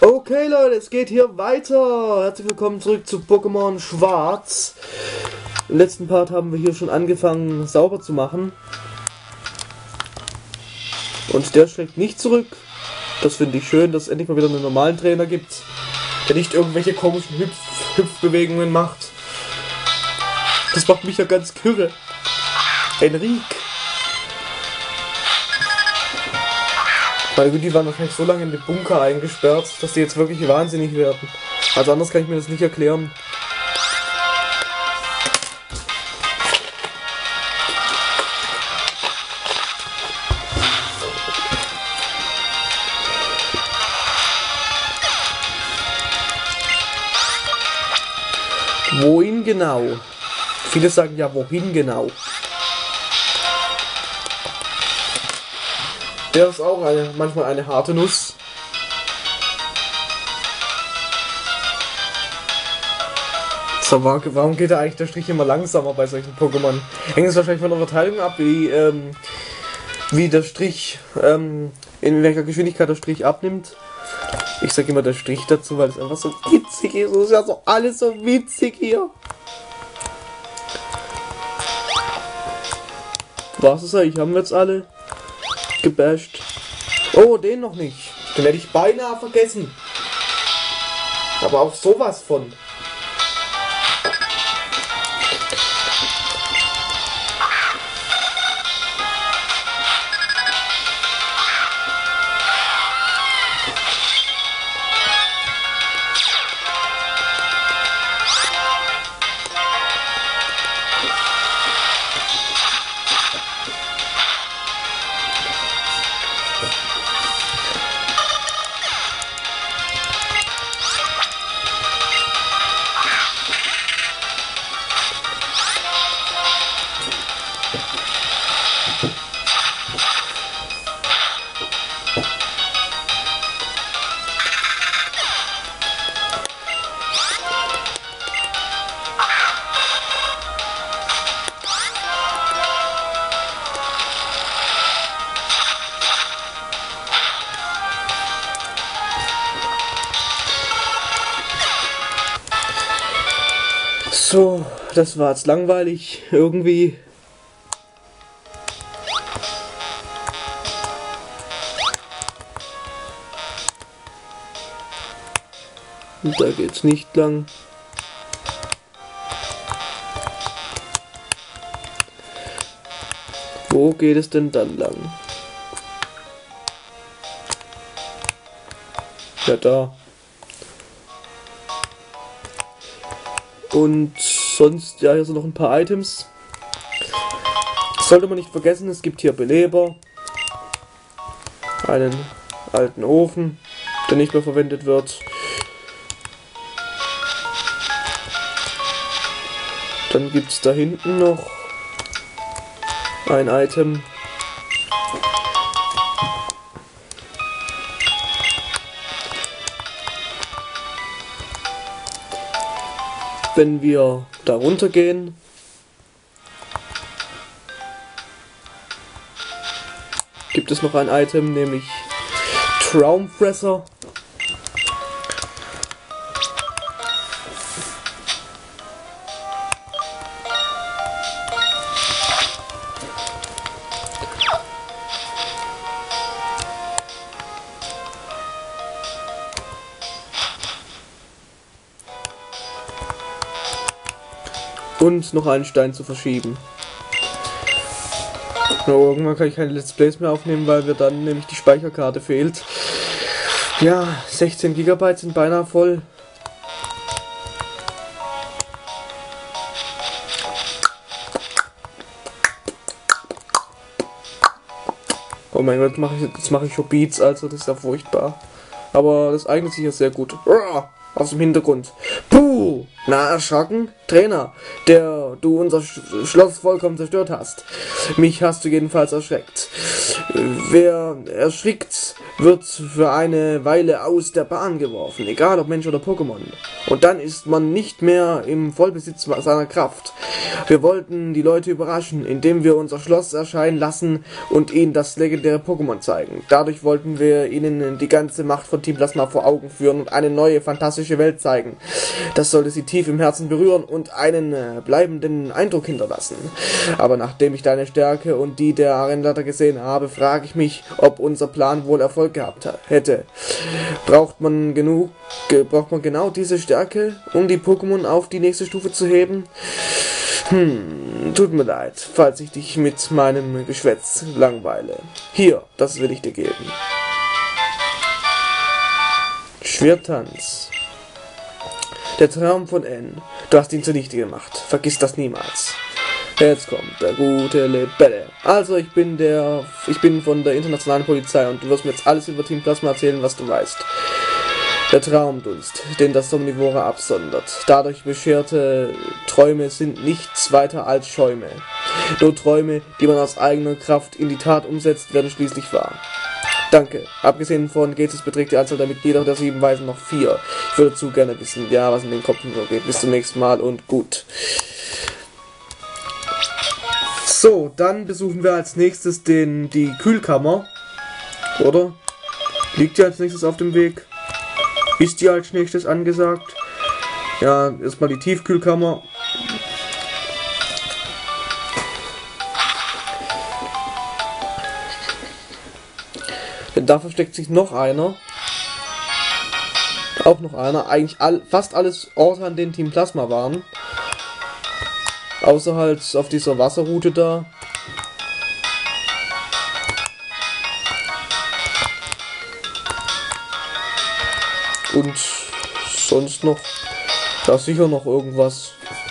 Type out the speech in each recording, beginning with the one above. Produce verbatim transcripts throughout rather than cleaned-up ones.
Okay Leute, es geht hier weiter. Herzlich willkommen zurück zu Pokémon Schwarz. Im letzten Part haben wir hier schon angefangen sauber zu machen. Und der schlägt nicht zurück. Das finde ich schön, dass es endlich mal wieder einen normalen Trainer gibt, der nicht irgendwelche komischen Hüpf Hüpfbewegungen macht. Das macht mich ja ganz kirre. Enrique. Meine Güte, die waren wahrscheinlich so lange in den Bunker eingesperrt, dass die jetzt wirklich wahnsinnig werden. Also anders kann ich mir das nicht erklären. Wohin genau? Viele sagen ja, wohin genau? Der ist auch eine, manchmal eine harte Nuss. So, warum geht da eigentlich der Strich immer langsamer bei solchen Pokémon? Hängt es wahrscheinlich von der Verteilung ab, wie, ähm, wie der Strich, ähm, in welcher Geschwindigkeit der Strich abnimmt. Ich sag immer der Strich dazu, weil es einfach so witzig ist. Es ist ja so alles so witzig hier. Was ist eigentlich? Haben wir jetzt alle gebasht? Oh, den noch nicht. Den hätte ich beinahe vergessen. Aber auch sowas von. So, das war jetzt langweilig irgendwie. Und da geht's nicht lang. Wo geht es denn dann lang? Ja, da. Und sonst, ja, hier sind noch ein paar Items. Das sollte man nicht vergessen, es gibt hier Beleber. Einen alten Ofen, der nicht mehr verwendet wird. Dann gibt es da hinten noch ein Item. Wenn wir da runter gehen, gibt es noch ein Item, nämlich Traumfresser. Und noch einen Stein zu verschieben. Ja, irgendwann kann ich keine Let's Plays mehr aufnehmen, weil mir dann nämlich die Speicherkarte fehlt. Ja, sechzehn Gigabyte sind beinahe voll. Oh mein Gott, jetzt mache ich, jetzt mache ich schon Beats, also das ist ja furchtbar. Aber das eignet sich ja sehr gut. Aus dem Hintergrund. Puh! Na, erschrocken? Trainer, der du unser Sch Schloss vollkommen zerstört hast. Mich hast du jedenfalls erschreckt. Wer erschrickt, wird für eine Weile aus der Bahn geworfen, egal ob Mensch oder Pokémon. Und dann ist man nicht mehr im Vollbesitz seiner Kraft. Wir wollten die Leute überraschen, indem wir unser Schloss erscheinen lassen und ihnen das legendäre Pokémon zeigen. Dadurch wollten wir ihnen die ganze Macht von Team Plasma vor Augen führen und eine neue, fantastische Welt zeigen. Das sollte sie tief im Herzen berühren und einen äh, bleibenden Eindruck hinterlassen. Aber nachdem ich deine Stärke und die der Arenaleiter gesehen habe, frage ich mich, ob unser Plan wohl Erfolg gehabt hätte. Braucht man genug, ge braucht man genau diese Stärke, um die Pokémon auf die nächste Stufe zu heben? Hm, tut mir leid, falls ich dich mit meinem Geschwätz langweile. Hier, das will ich dir geben. Schwertanz. Der Traum von N. Du hast ihn zunichte gemacht. Vergiss das niemals. Jetzt kommt der gute Lebelle. Also, ich bin der, ich bin von der internationalen Polizei und du wirst mir jetzt alles über Team Plasma erzählen, was du weißt. Der Traumdunst, den das Somnivore absondert. Dadurch bescherte Träume sind nichts weiter als Schäume. Nur Träume, die man aus eigener Kraft in die Tat umsetzt, werden schließlich wahr. Danke. Abgesehen von Getis beträgt die Anzahl der Mitglieder der sieben Weisen noch vier. Ich würde zu gerne wissen, ja, was in den Kopf geht. Bis zum nächsten Mal und gut. So, dann besuchen wir als nächstes den, die Kühlkammer. Oder? Liegt die als nächstes auf dem Weg? Ist die als nächstes angesagt? Ja, erstmal die Tiefkühlkammer. Denn da versteckt sich noch einer. Auch noch einer. Eigentlich all, fast alles Orte, an denen Team Plasma waren. Außer halt auf dieser Wasserroute da. Und sonst noch. Da ist sicher noch irgendwas.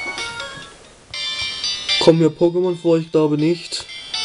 Kommen mir Pokémon vor? Ich glaube nicht.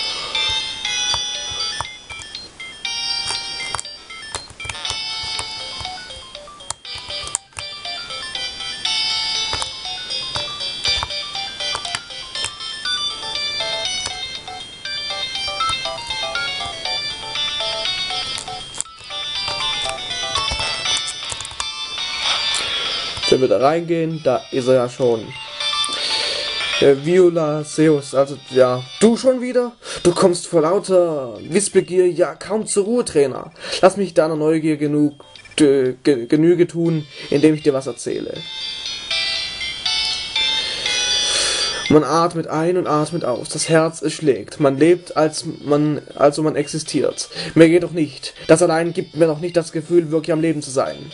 Wenn wir da reingehen, da ist er ja schon. Der Violaceus, also ja, du schon wieder? Du kommst vor lauter Wissbegier ja kaum zur Ruhe, Trainer. Lass mich deiner Neugier genug äh, ge Genüge tun, indem ich dir was erzähle. Man atmet ein und atmet aus, das Herz es schlägt, man lebt, als man, also man existiert. Mehr geht doch nicht, das allein gibt mir noch nicht das Gefühl, wirklich am Leben zu sein.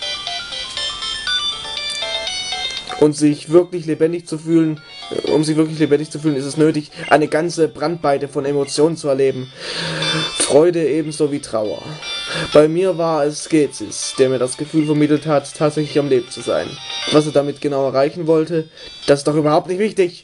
Und sich wirklich lebendig zu fühlen, um sich wirklich lebendig zu fühlen, ist es nötig, eine ganze Brandweite von Emotionen zu erleben. Freude ebenso wie Trauer. Bei mir war es Getis, der mir das Gefühl vermittelt hat, tatsächlich am Leben zu sein. Was er damit genau erreichen wollte, das ist doch überhaupt nicht wichtig.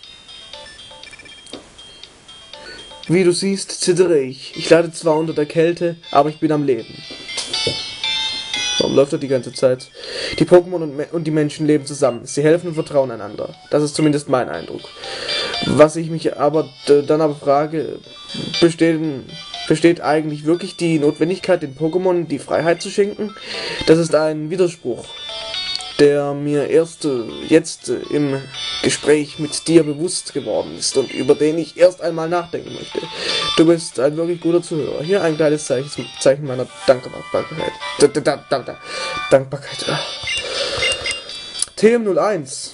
Wie du siehst, zittere ich. Ich leide zwar unter der Kälte, aber ich bin am Leben. Warum läuft er die ganze Zeit? Die Pokémon und, und die Menschen leben zusammen. Sie helfen und vertrauen einander. Das ist zumindest mein Eindruck. Was ich mich aber dann aber frage, besteht, besteht eigentlich wirklich die Notwendigkeit, den Pokémon die Freiheit zu schenken? Das ist ein Widerspruch, der mir erst äh, jetzt äh, im Gespräch mit dir bewusst geworden ist und über den ich erst einmal nachdenken möchte. Du bist ein wirklich guter Zuhörer. Hier ein kleines Zeichen, Zeichen meiner Dankbarkeit. D -d -d -d Dankbarkeit. T M null eins.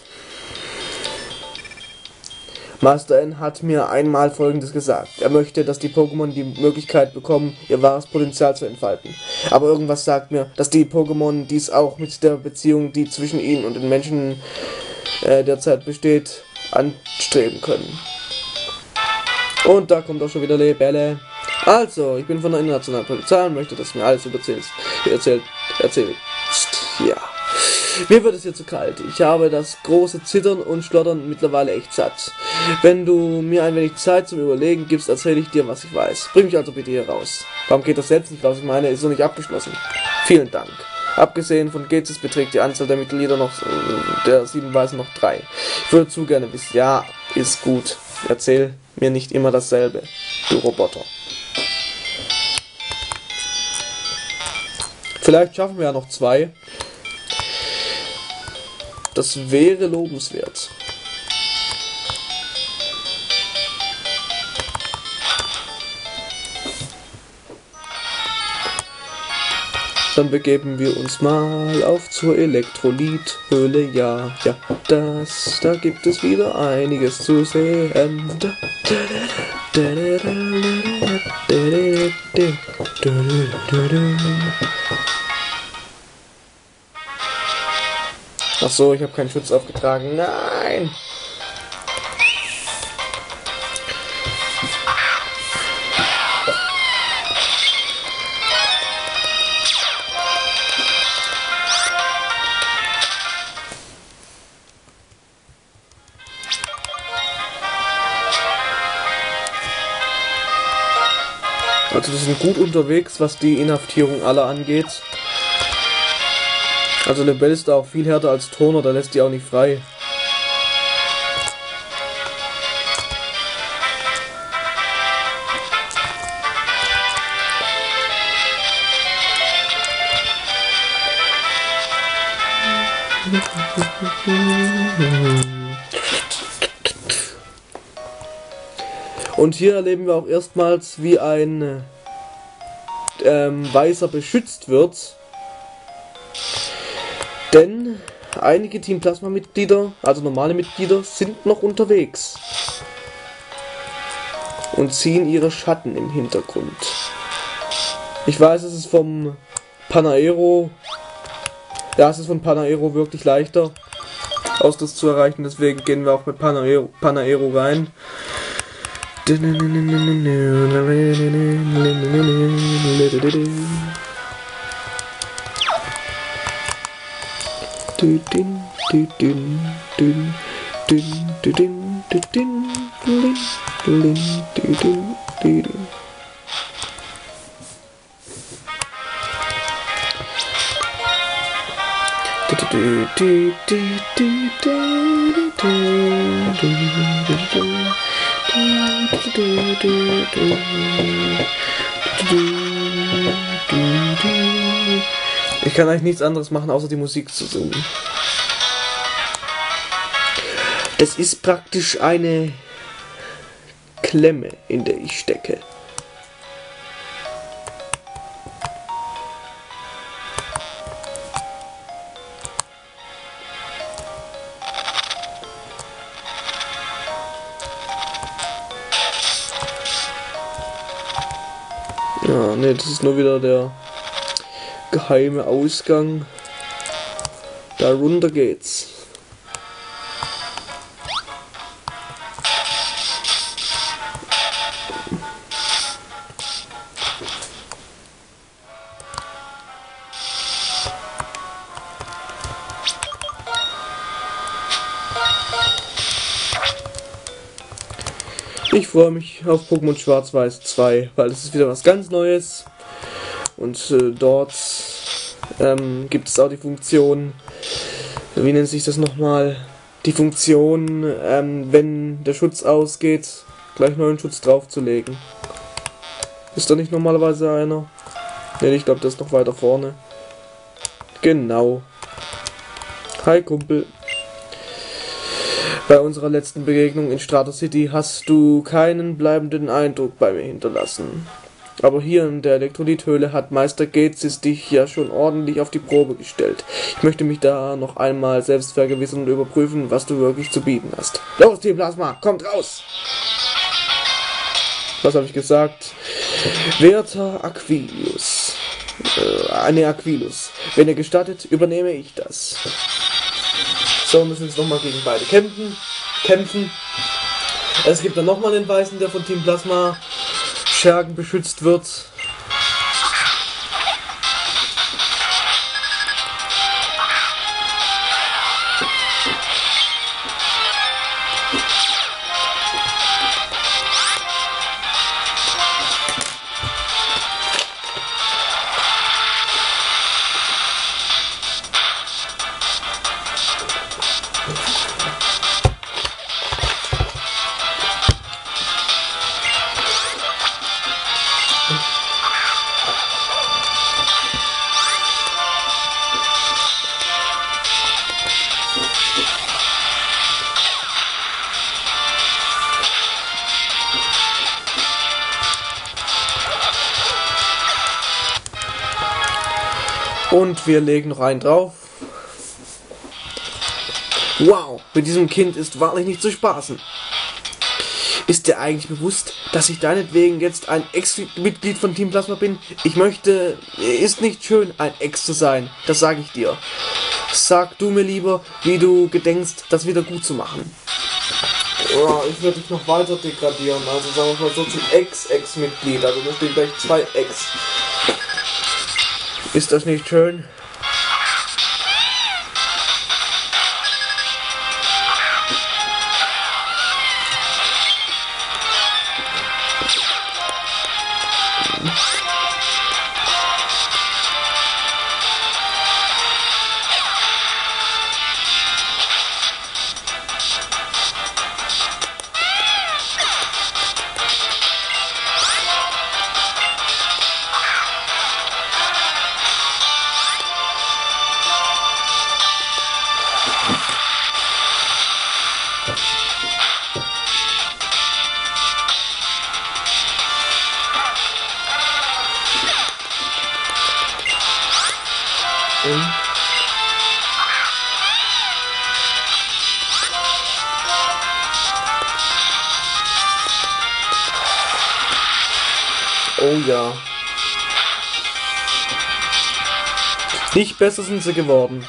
Master N hat mir einmal Folgendes gesagt. Er möchte, dass die Pokémon die Möglichkeit bekommen, ihr wahres Potenzial zu entfalten. Aber irgendwas sagt mir, dass die Pokémon dies auch mit der Beziehung, die zwischen ihnen und den Menschen äh, derzeit besteht, anstreben können. Und da kommt auch schon wieder Lebelle. Also, ich bin von der internationalen Polizei und möchte, dass du mir alles überzählst. Erzählt, erzählst. Ja. Mir wird es hier zu kalt. Ich habe das große Zittern und Schlottern mittlerweile echt satt. Wenn du mir ein wenig Zeit zum Überlegen gibst, erzähle ich dir, was ich weiß. Bring mich also bitte hier raus. Warum geht das selbst nicht raus? Ich meine, ist noch nicht abgeschlossen. Vielen Dank. Abgesehen von Gezis beträgt die Anzahl der Mitglieder noch der sieben Weisen noch drei. Ich würde zu gerne wissen. Ja, ist gut. Erzähl mir nicht immer dasselbe, du Roboter. Vielleicht schaffen wir ja noch zwei. Das wäre lobenswert. Dann begeben wir uns mal auf zur Elektrolythöhle. Ja, ja, das, da gibt es wieder einiges zu sehen. Ach so, ich habe keinen Schutz aufgetragen. Nein! Also wir sind gut unterwegs, was die Inhaftierung aller angeht. Also Lebel ist da auch viel härter als Turner, der lässt die auch nicht frei. Und hier erleben wir auch erstmals, wie ein ähm, Weißer beschützt wird. Denn einige Team Plasma Mitglieder, also normale Mitglieder, sind noch unterwegs. Und ziehen ihre Schatten im Hintergrund. Ich weiß, es ist vom Panaero. Ja, es ist von Panaero wirklich leichter, Ausschluss zu erreichen. Deswegen gehen wir auch mit Panaero, Panaero rein. Ich kann eigentlich nichts anderes machen, außer die Musik zu singen. Es ist praktisch eine Klemme, in der ich stecke. Ja, ne, das ist nur wieder der geheime Ausgang. Da runter geht's. Ich freue mich auf Pokémon Schwarz-Weiß zwei, weil es ist wieder was ganz Neues. Und äh, dort ähm, gibt es auch die Funktion, wie nennt sich das nochmal? Die Funktion, ähm, wenn der Schutz ausgeht, gleich neuen Schutz draufzulegen. Ist da nicht normalerweise einer? Ne, ich glaube, das ist noch weiter vorne. Genau. Hi Kumpel. Bei unserer letzten Begegnung in Strata City hast du keinen bleibenden Eindruck bei mir hinterlassen. Aber hier in der Elektrolythöhle hat Meister Gezis dich ja schon ordentlich auf die Probe gestellt. Ich möchte mich da noch einmal selbst vergewissern und überprüfen, was du wirklich zu bieten hast. Los, Team Plasma, kommt raus! Was habe ich gesagt? Werter Aquilius. Äh, ne, Aquilus. Wenn ihr gestattet, übernehme ich das. So, wir müssen jetzt nochmal gegen beide kämpfen. kämpfen. Es gibt dann nochmal den Weißen, der von Team Plasma Schergen beschützt wird. Und wir legen noch einen drauf. Wow, mit diesem Kind ist wahrlich nicht zu spaßen. Ist dir eigentlich bewusst, dass ich deinetwegen jetzt ein Ex-Mitglied von Team Plasma bin? Ich möchte... Ist nicht schön, ein Ex zu sein. Das sage ich dir. Sag du mir lieber, wie du gedenkst, das wieder gut zu machen. Ja, ich werde dich noch weiter degradieren. Also sagen wir mal so zum Ex-Ex-Mitglied. Also da stehen gleich zwei Ex. Ist das nicht schön? Mhm. Oh ja. Nicht besser sind sie geworden.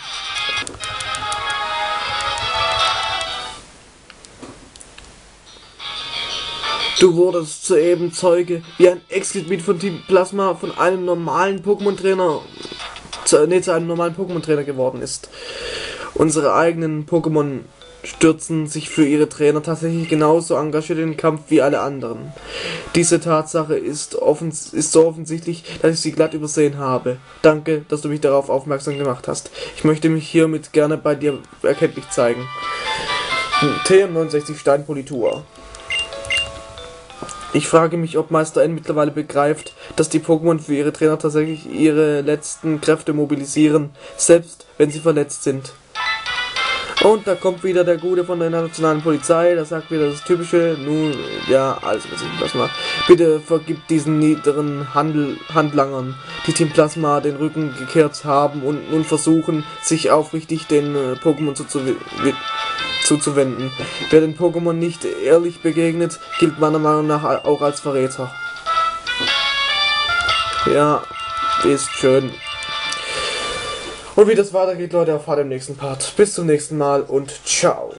Du wurdest soeben Zeuge, wie ein Ex-Mitglied von Team Plasma von einem normalen Pokémon-Trainer zu, nee, zu einem normalen Pokémon-Trainer geworden ist. Unsere eigenen Pokémon stürzen sich für ihre Trainer tatsächlich genauso engagiert in den Kampf wie alle anderen. Diese Tatsache ist, offens ist so offensichtlich, dass ich sie glatt übersehen habe. Danke, dass du mich darauf aufmerksam gemacht hast. Ich möchte mich hiermit gerne bei dir erkenntlich zeigen. T M neunundsechzig Steinpolitur. Ich frage mich, ob Meister N mittlerweile begreift, dass die Pokémon für ihre Trainer tatsächlich ihre letzten Kräfte mobilisieren, selbst wenn sie verletzt sind. Und da kommt wieder der Gute von der internationalen Polizei, der sagt wieder das Typische, nun, ja, also was ich Plasma. Bitte vergib diesen niederen Handel, Handlangern, die Team Plasma den Rücken gekehrt haben und nun versuchen, sich aufrichtig den äh, Pokémon zuzuwenden. zuzuwenden. Wer den Pokémon nicht ehrlich begegnet, gilt meiner Meinung nach auch als Verräter. Ja, ist schön. Und wie das weitergeht, Leute, erfahrt im nächsten Part. Bis zum nächsten Mal und ciao.